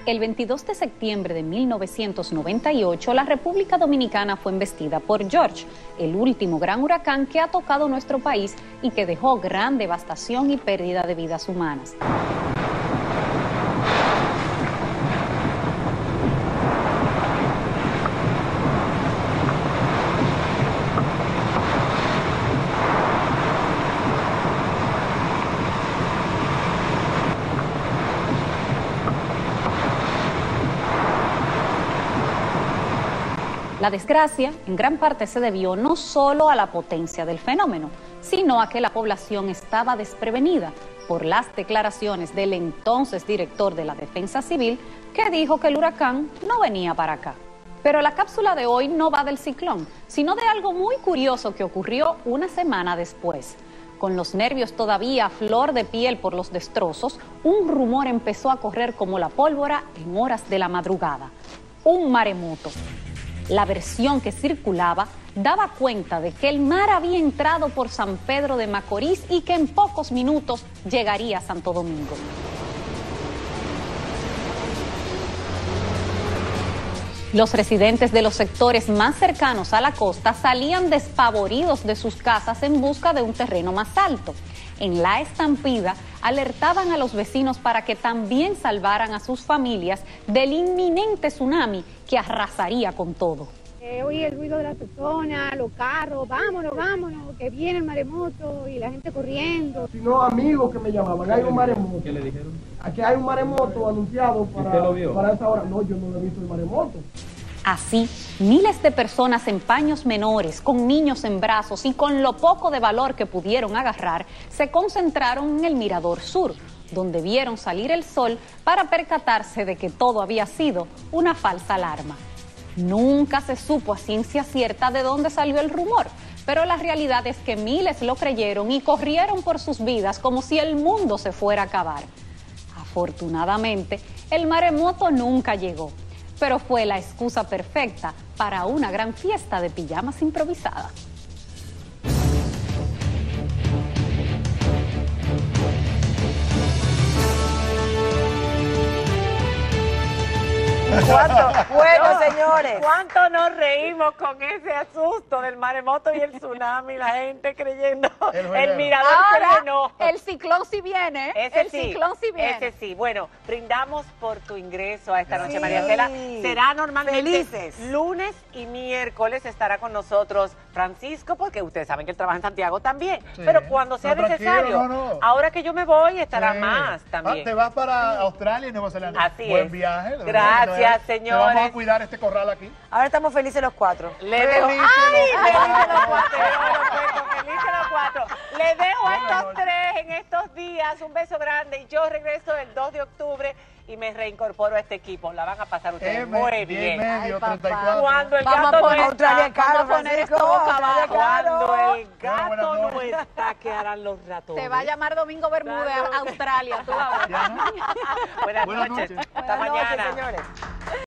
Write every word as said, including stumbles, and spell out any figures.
El veintidós de septiembre de mil novecientos noventa y ocho, la República Dominicana fue embestida por George, el último gran huracán que ha tocado nuestro país y que dejó gran devastación y pérdida de vidas humanas. La desgracia en gran parte se debió no solo a la potencia del fenómeno, sino a que la población estaba desprevenida por las declaraciones del entonces director de la Defensa Civil, que dijo que el huracán no venía para acá. Pero la cápsula de hoy no va del ciclón, sino de algo muy curioso que ocurrió una semana después. Con los nervios todavía a flor de piel por los destrozos, un rumor empezó a correr como la pólvora en horas de la madrugada: un maremoto. La versión que circulaba daba cuenta de que el mar había entrado por San Pedro de Macorís y que en pocos minutos llegaría a Santo Domingo. Los residentes de los sectores más cercanos a la costa salían despavoridos de sus casas en busca de un terreno más alto. En la estampida, alertaban a los vecinos para que también salvaran a sus familias del inminente tsunami que arrasaría con todo. Eh, oí el ruido de las personas, los carros, vámonos, vámonos, que viene el maremoto y la gente corriendo. Sino amigos que me llamaban, hay un maremoto. ¿Qué le dijeron? Aquí hay un maremoto anunciado para, ¿Usted lo vio? para esa hora. No, yo no lo he visto el maremoto. Así, miles de personas en paños menores, con niños en brazos y con lo poco de valor que pudieron agarrar, se concentraron en el Mirador Sur, donde vieron salir el sol para percatarse de que todo había sido una falsa alarma. Nunca se supo a ciencia cierta de dónde salió el rumor, pero la realidad es que miles lo creyeron y corrieron por sus vidas como si el mundo se fuera a acabar. Afortunadamente, el maremoto nunca llegó, pero fue la excusa perfecta para una gran fiesta de pijamas improvisada. ¿Cuánto? Bueno, señores. ¿Cuánto nos reímos con ese asusto del maremoto y el tsunami? La gente creyendo el, el mirador Ahora, se llenó. el ciclón sí viene, Ese el sí, ciclón sí viene. Ese sí. Bueno, brindamos por tu ingreso a esta noche, Sí. María Cela. Será normalmente Felices. lunes y miércoles estará con nosotros Francisco, porque ustedes saben que él trabaja en Santiago también. Sí. Pero cuando sea No, tranquilo, necesario, no, no. ahora que yo me voy, estará Sí. más también. Ah, te vas para Australia y Nueva Zelanda. Así Buen es. viaje. de verdad, Gracias, te vamos- señores. Te vamos a cuidar este corral aquí. Ahora estamos felices los cuatro. Le dejo, Felices ¡ay! los Felices cuatro. los cuatro, yo lo cuento, felices los cuatro. Le dejo a Buenas estos noches. tres en estos días un beso grande y yo regreso el dos de octubre y me reincorporo a este equipo. La van a pasar ustedes M, muy diez bien. medio, Ay, papá. treinta y cuatro. Cuando el Vamos gato a no poner- Australia está, caro, vamos a poner Francisco, esto boca Australia abajo. caro. cuando el Bueno, gato buenas no noches. está, ¿qué harán los ratones? Te va a llamar Domingo Bermúdez a Australia, tú vas a ver. Ya, ¿no? Buenas, Buenas noches. noches. Hasta Buenas noches, mañana. señores.